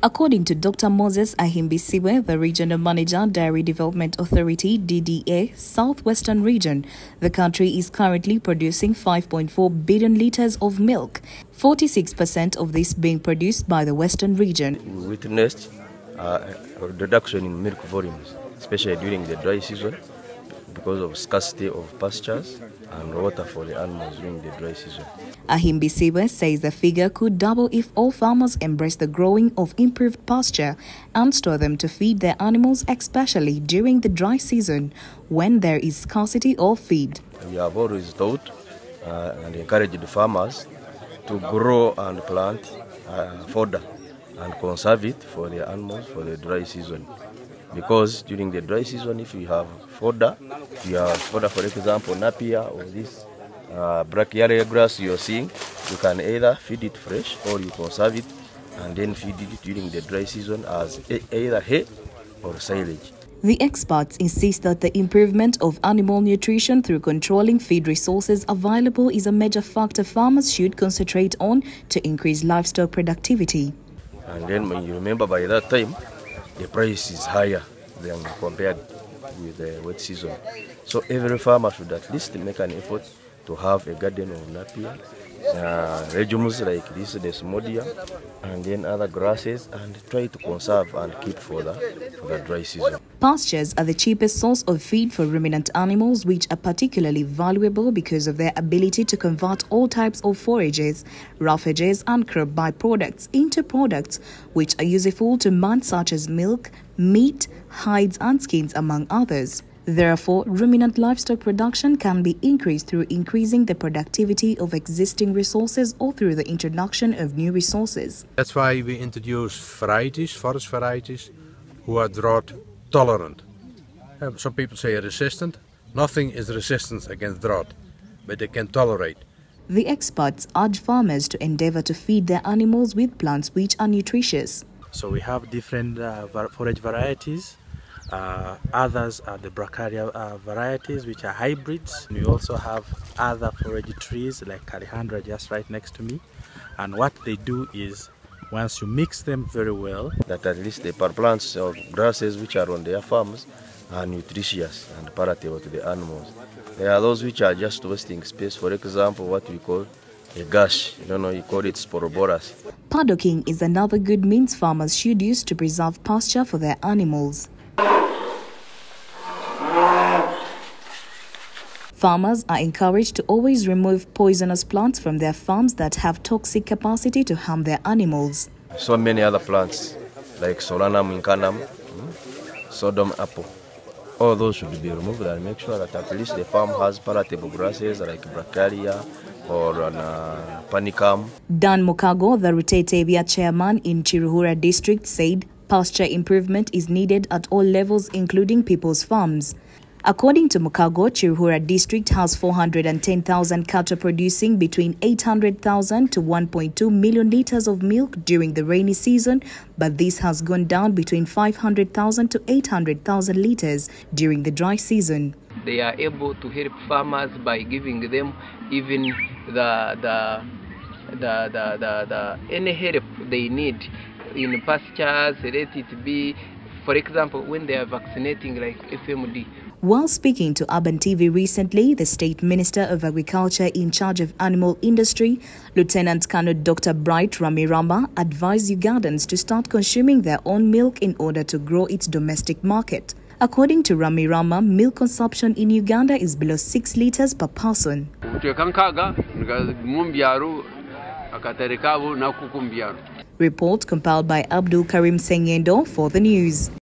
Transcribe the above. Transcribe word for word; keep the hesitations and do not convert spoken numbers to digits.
According to Doctor Moses Ahimbisiwe, the Regional Manager, Dairy Development Authority (D D A), Southwestern Region, the country is currently producing five point four billion litres of milk, forty-six percent of this being produced by the Western Region. We witnessed uh, a reduction in milk volumes, especially during the dry season, because of scarcity of pastures and water for the animals during the dry season. Ahimbisiwe says the figure could double if all farmers embrace the growing of improved pasture and store them to feed their animals, especially during the dry season when there is scarcity of feed. We have always taught uh, and encouraged the farmers to grow and plant uh, fodder and conserve it for their animals for the dry season. Because during the dry season, if you have fodder, you have fodder, for example, napier or this uh, brachiaria grass you're seeing, you can either feed it fresh or you conserve it and then feed it during the dry season as either hay or silage. The experts insist that the improvement of animal nutrition through controlling feed resources available is a major factor farmers should concentrate on to increase livestock productivity. And then when you remember by that time, the price is higher than compared with the wet season. So every farmer should at least make an effort to have a garden of napier, uh, legumes like this, desmodium, and then other grasses, and try to conserve and keep for the, for the dry season. Pastures are the cheapest source of feed for ruminant animals, which are particularly valuable because of their ability to convert all types of forages, roughages, and crop byproducts into products which are useful to man, such as milk, meat, hides, and skins, among others. Therefore, ruminant livestock production can be increased through increasing the productivity of existing resources or through the introduction of new resources. That's why we introduce varieties, forest varieties, who are drought tolerant. Uh, some people say resistant. Nothing is resistant against drought, but they can tolerate. The experts urge farmers to endeavor to feed their animals with plants which are nutritious. So we have different uh, forage varieties. Uh, others are the brachiaria uh, varieties, which are hybrids. We also have other forage trees like Carihandra just right next to me. And what they do is, once you mix them very well, that at least the plants or grasses which are on their farms are nutritious and palatable to the animals. There are those which are just wasting space. For example, what we call a gash, you don't know, you call it sporoboras. Paddocking is another good means farmers should use to preserve pasture for their animals. Farmers are encouraged to always remove poisonous plants from their farms that have toxic capacity to harm their animals. So many other plants like Solanum incanum, Sodom apple, all those should be removed and make sure that at least the farm has palatable grasses like brachiaria or uh, panicum. Dan Mukago, the Rutetevia chairman in Chiruhura district, said pasture improvement is needed at all levels, including people's farms. According to Mukago, Chiruhura district has four hundred ten thousand cattle producing between eight hundred thousand to one point two million litres of milk during the rainy season, but this has gone down between five hundred thousand to eight hundred thousand litres during the dry season. They are able to help farmers by giving them even the the the the, the, the any help they need in pastures. Let it be, for example, when they are vaccinating like F M D. While speaking to Urban T V recently, the State Minister of Agriculture in charge of animal industry, Lieutenant Colonel Doctor Bright Ramiramba, advised Ugandans to start consuming their own milk in order to grow its domestic market. According to Ramiramba, milk consumption in Uganda is below six litres per person. Report compiled by Abdul Karim Sengendo for the news.